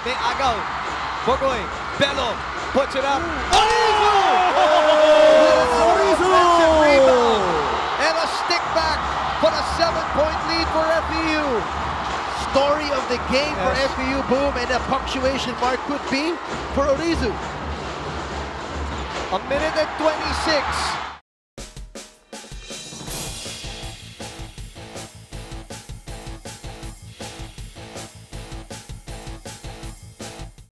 may agaw. Bogoy, Belo, puts it up. Orizu! Orizu! Offensive rebound. And a stick back for a 7-point lead for FEU. Story of the game for FEU, boom, and a punctuation mark could be for Orizu. A minute and 26.